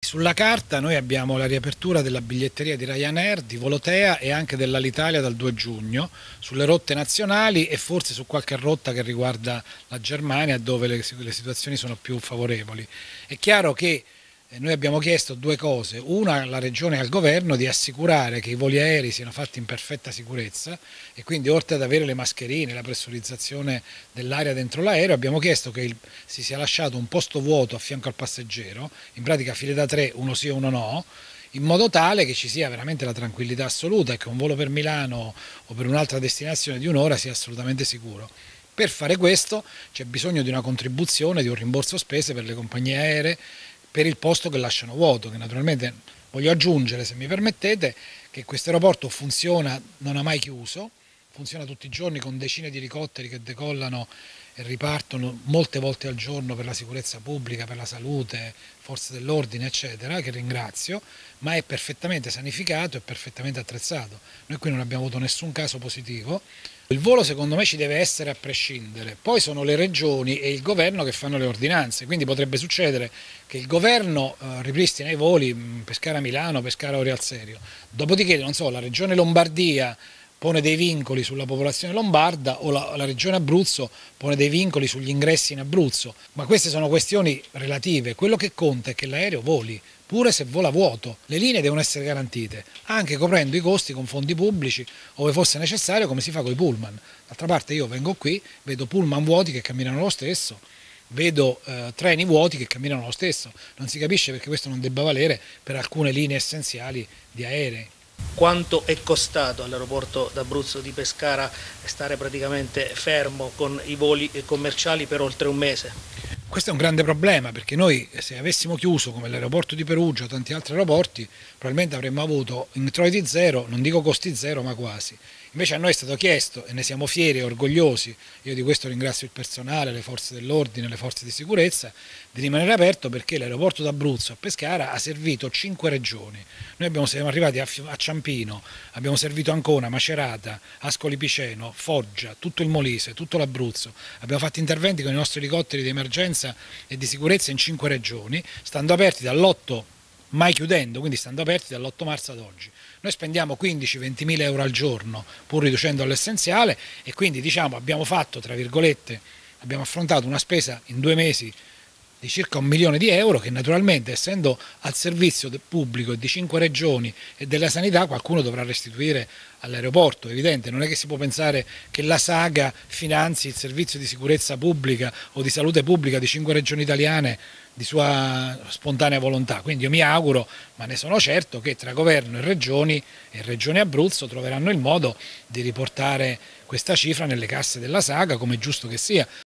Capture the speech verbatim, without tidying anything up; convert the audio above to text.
Sulla carta noi abbiamo la riapertura della biglietteria di Ryanair, di Volotea e anche dell'Alitalia dal due giugno sulle rotte nazionali e forse su qualche rotta che riguarda la Germania dove le, le situazioni sono più favorevoli. È chiaro che noi abbiamo chiesto due cose: una, alla Regione e al Governo di assicurare che i voli aerei siano fatti in perfetta sicurezza e quindi oltre ad avere le mascherine, la pressurizzazione dell'aria dentro l'aereo, abbiamo chiesto che il, si sia lasciato un posto vuoto a fianco al passeggero, in pratica file da tre, uno sì e uno no, in modo tale che ci sia veramente la tranquillità assoluta e che un volo per Milano o per un'altra destinazione di un'ora sia assolutamente sicuro. Per fare questo c'è bisogno di una contribuzione, di un rimborso spese per le compagnie aeree per il posto che lasciano vuoto, che naturalmente voglio aggiungere, se mi permettete, che questo aeroporto funziona, non ha mai chiuso, funziona tutti i giorni con decine di elicotteri che decollano e ripartono molte volte al giorno per la sicurezza pubblica, per la salute, forze dell'ordine eccetera, che ringrazio, ma è perfettamente sanificato e perfettamente attrezzato. Noi qui non abbiamo avuto nessun caso positivo. Il volo secondo me ci deve essere a prescindere, poi sono le regioni e il governo che fanno le ordinanze, quindi potrebbe succedere che il governo eh, ripristina i voli Pescara-Milano, Pescara-Orio al Serio, dopodiché non so, la regione Lombardia pone dei vincoli sulla popolazione lombarda o la, la regione Abruzzo pone dei vincoli sugli ingressi in Abruzzo, ma queste sono questioni relative, quello che conta è che l'aereo voli, pure se vola vuoto. Le linee devono essere garantite, anche coprendo i costi con fondi pubblici, ove fosse necessario, come si fa con i pullman. D'altra parte io vengo qui, vedo pullman vuoti che camminano lo stesso, vedo eh, treni vuoti che camminano lo stesso. Non si capisce perché questo non debba valere per alcune linee essenziali di aerei. Quanto è costato all'aeroporto d'Abruzzo di Pescara stare praticamente fermo con i voli commerciali per oltre un mese? Questo è un grande problema perché noi se avessimo chiuso come l'aeroporto di Perugia o tanti altri aeroporti probabilmente avremmo avuto introiti zero, non dico costi zero ma quasi. Invece a noi è stato chiesto e ne siamo fieri e orgogliosi, io di questo ringrazio il personale, le forze dell'ordine, le forze di sicurezza, di rimanere aperto perché l'aeroporto d'Abruzzo a Pescara ha servito cinque regioni. Noi abbiamo, siamo arrivati a, a Ciampino, abbiamo servito Ancona, Macerata, Ascoli Piceno, Foggia, tutto il Molise, tutto l'Abruzzo. Abbiamo fatto interventi con i nostri elicotteri di emergenza e di sicurezza in cinque regioni, stando aperti dall'otto mai chiudendo, quindi stando aperti dall'otto marzo ad oggi. Noi spendiamo quindici venti mila euro al giorno pur riducendo all'essenziale e quindi diciamo abbiamo fatto, tra virgolette, abbiamo affrontato una spesa in due mesi di circa un milione di euro che naturalmente essendo al servizio pubblico di cinque regioni e della sanità qualcuno dovrà restituire all'aeroporto, è evidente, non è che si può pensare che la Saga finanzi il servizio di sicurezza pubblica o di salute pubblica di cinque regioni italiane di sua spontanea volontà, quindi io mi auguro, ma ne sono certo, che tra governo e regioni e regione Abruzzo troveranno il modo di riportare questa cifra nelle casse della Saga come è giusto che sia.